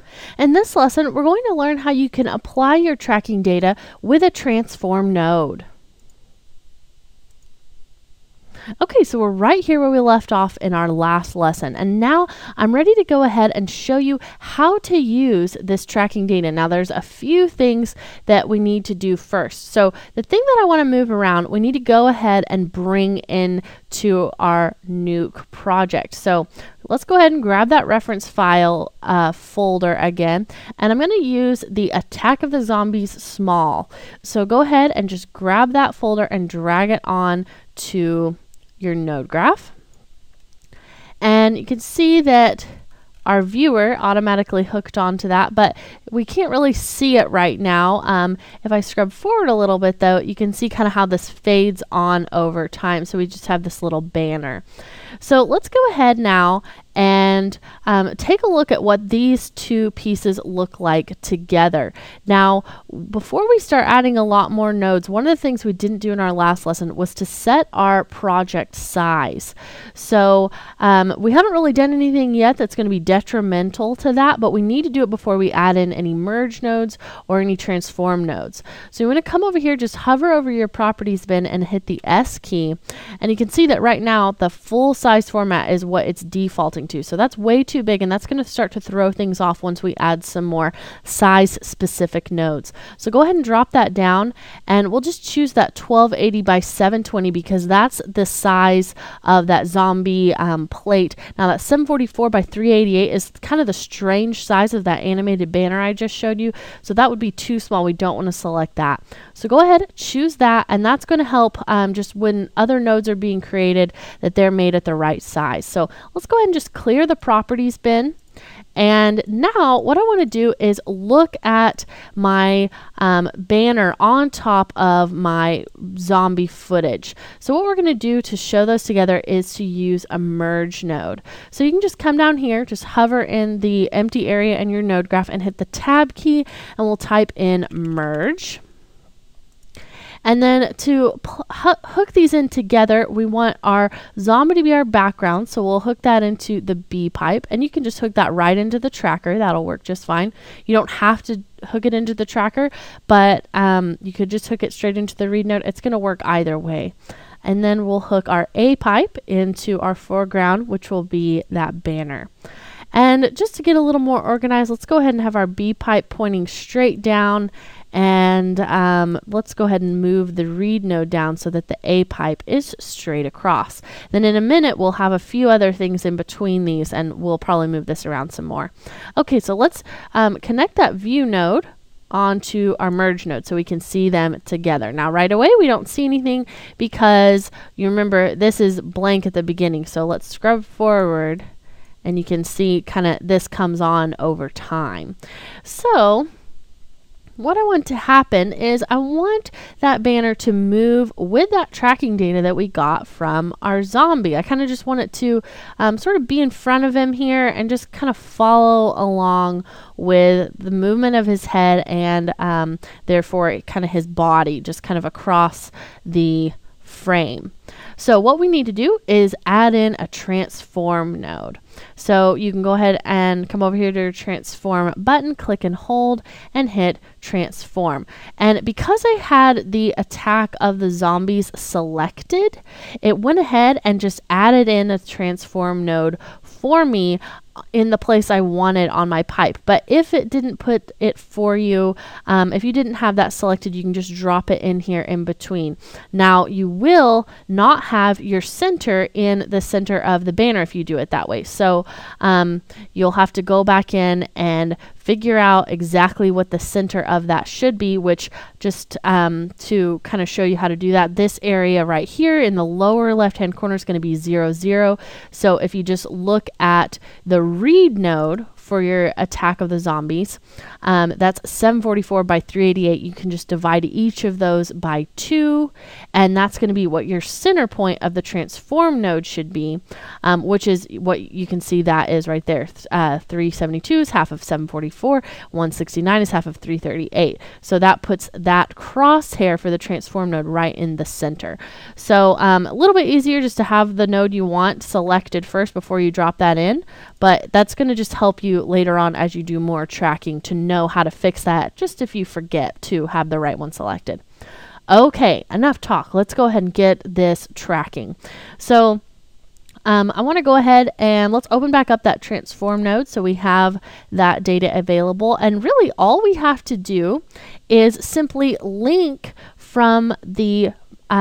In this lesson, we're going to learn how you can apply your tracking data with a transform node. Okay, so we're right here where we left off in our last lesson, and now I'm ready to go ahead and show you how to use this tracking data. Now there's a few things that we need to do first. So the thing that I want to move around, we need to go ahead and bring in to our Nuke project. So let's go ahead and grab that reference file folder again, and I'm going to use the Attack of the Zombies small. So go ahead and just grab that folder and drag it on to your node graph, and you can see that our viewer automatically hooked onto that, but we can't really see it right now. If I scrub forward a little bit though, you can see kind of how this fades on over time. So we just have this little banner. So let's go ahead now and take a look at what these two pieces look like together. Now, before we start adding a lot more nodes, one of the things we didn't do in our last lesson was to set our project size. So we haven't really done anything yet that's going to be detrimental to that, but we need to do it before we add in any merge nodes or any transform nodes. So you want to come over here, just hover over your properties bin and hit the S key, and you can see that right now the full size format is what it's defaulting to. So that's way too big, and that's going to start to throw things off once we add some more size specific nodes. So go ahead and drop that down, and we'll just choose that 1280 by 720 because that's the size of that zombie plate. Now that 744 by 388 is kind of the strange size of that animated banner I just showed you. So that would be too small. We don't want to select that. So go ahead, choose that, and that's going to help just when other nodes are being created that they're made at the right size. So let's go ahead and just clear the properties bin. And now what I want to do is look at my banner on top of my zombie footage. So what we're going to do to show those together is to use a merge node. So you can just come down here, just hover in the empty area in your node graph and hit the tab key, and we'll type in merge. And then to hook these in together, we want our zombie to be our background. So we'll hook that into the B pipe, and you can just hook that right into the tracker. That'll work just fine. You don't have to hook it into the tracker, but you could just hook it straight into the read node. It's going to work either way. And then we'll hook our A pipe into our foreground, which will be that banner. And just to get a little more organized, let's go ahead and have our B pipe pointing straight down, and let's go ahead and move the read node down so that the A pipe is straight across. Then in a minute we'll have a few other things in between these, and we'll probably move this around some more. Okay, so let's connect that view node onto our merge node so we can see them together. Now right away we don't see anything because you remember this is blank at the beginning. So let's scrub forward, and you can see kind of this comes on over time. So what I want to happen is I want that banner to move with that tracking data that we got from our zombie. I kind of just want it to sort of be in front of him here and just kind of follow along with the movement of his head and therefore kind of his body just kind of across the frame. So what we need to do is add in a transform node. So you can go ahead and come over here to your transform button, click and hold, and hit transform. And because I had the Attack of the Zombies selected, it went ahead and just added in a transform node for me in the place I wanted on my pipe. But if it didn't put it for you, if you didn't have that selected, you can just drop it in here in between. Now you will not have your center in the center of the banner if you do it that way. So you'll have to go back in and figure out exactly what the center of that should be, which just to kind of show you how to do that, this area right here in the lower left hand corner is going to be 0, 0. So if you just look at the read node for your Attack of the Zombies, that's 744 by 388. You can just divide each of those by 2, and that's going to be what your center point of the transform node should be, which is what you can see that is right there. 372 is half of 744. 169 is half of 338. So that puts that crosshair for the transform node right in the center. So a little bit easier just to have the node you want selected first before you drop that in, but that's going to just help you you later on as you do more tracking to know how to fix that, just if you forget to have the right one selected. Okay, enough talk. Let's go ahead and get this tracking. So I want to go ahead and let's open back up that transform node so we have that data available. And really all we have to do is simply link from the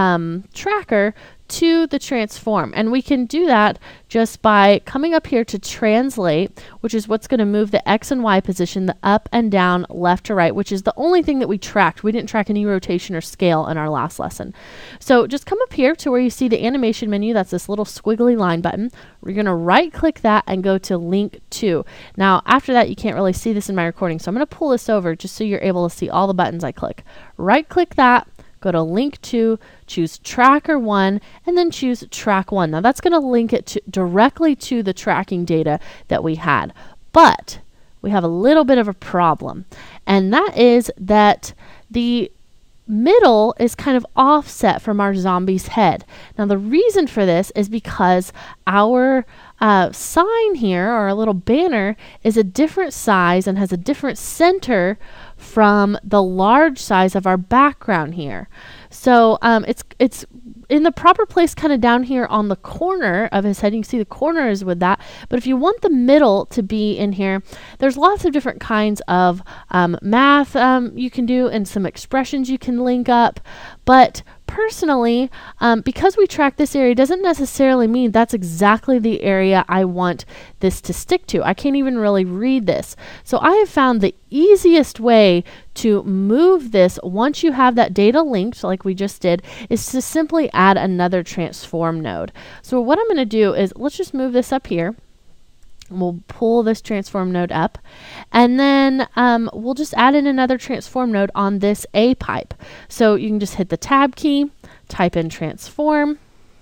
tracker to the transform, and we can do that just by coming up here to translate, which is what's going to move the X and Y position, the up and down, left to right, which is the only thing that we tracked. We didn't track any rotation or scale in our last lesson. So just come up here to where you see the animation menu. That's this little squiggly line button. We're going to right click that and go to link to. Now after that, you can't really see this in my recording, so I'm going to pull this over just so you're able to see all the buttons I click. Right click that, go to link to, choose tracker 1, and then choose track 1. Now that's going to link it directly to the tracking data that we had. But we have a little bit of a problem, and that is that the middle is kind of offset from our zombie's head. Now the reason for this is because our sign here, or a little banner, is a different size and has a different center from the large size of our background here. So it's in the proper place kind of down here on the corner of his head. You can see the corners with that. But if you want the middle to be in here, there's lots of different kinds of math you can do and some expressions you can link up. But personally, because we track this area doesn't necessarily mean that's exactly the area I want this to stick to. I can't even really read this. So I have found the easiest way to move this once you have that data linked, like we just did, is to simply add another transform node. So what I'm going to do is, let's just move this up here. We'll pull this transform node up, and then we'll just add in another transform node on this A pipe. So you can just hit the tab key, type in transform,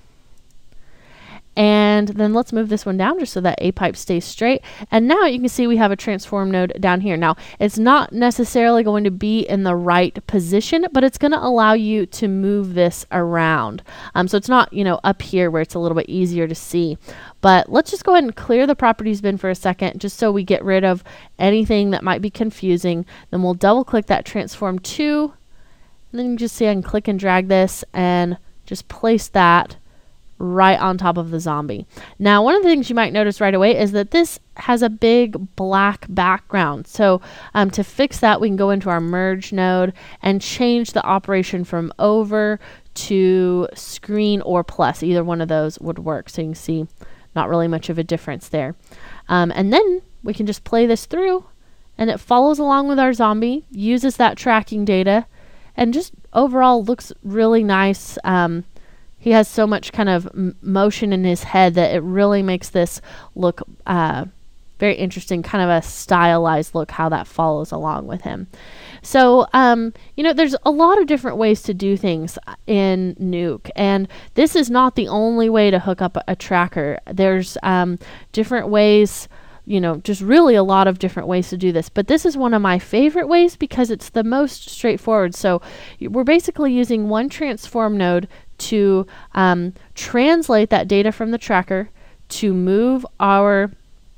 and then let's move this one down just so that A pipe stays straight. And now you can see we have a transform node down here. Now it's not necessarily going to be in the right position, but it's going to allow you to move this around. So it's not, up here where it's a little bit easier to see. But let's just go ahead and clear the properties bin for a second, just so we get rid of anything that might be confusing. Then we'll double click that transform to, and then you can just see I can click and drag this and just place that right on top of the zombie. Now, one of the things you might notice right away is that this has a big black background. So to fix that, we can go into our merge node and change the operation from over to screen or plus. Either one of those would work. So you can see not really much of a difference there. And then we can just play this through, and it follows along with our zombie, uses that tracking data, and just overall looks really nice. He has so much kind of motion in his head that it really makes this look very interesting, kind of a stylized look, how that follows along with him. So, there's a lot of different ways to do things in Nuke, and this is not the only way to hook up a tracker. There's different ways, just really a lot of different ways to do this. But this is one of my favorite ways because it's the most straightforward. So we're basically using one transform node to translate that data from the tracker to move our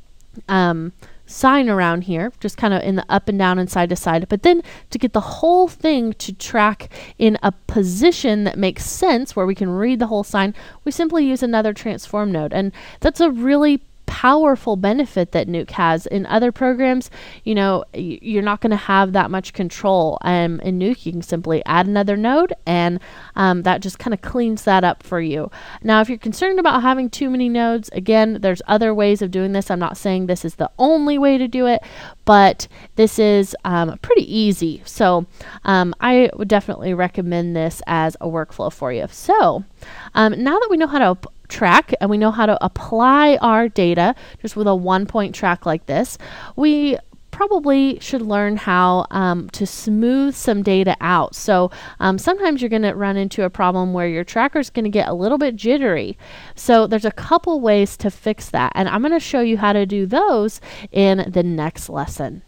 sign around here, just kind of in the up and down and side to side, but then to get the whole thing to track in a position that makes sense where we can read the whole sign, we simply use another transform node. And that's a really powerful benefit that Nuke has. In other programs, you're not going to have that much control. In Nuke, you can simply add another node, and that just kind of cleans that up for you. Now, if you're concerned about having too many nodes, again, there's other ways of doing this. I'm not saying this is the only way to do it, but this is pretty easy. So I would definitely recommend this as a workflow for you. So now that we know how to track and we know how to apply our data just with a one-point track like this, we probably should learn how to smooth some data out. So sometimes you're going to run into a problem where your tracker is going to get a little bit jittery. So there's a couple ways to fix that, and I'm going to show you how to do those in the next lesson.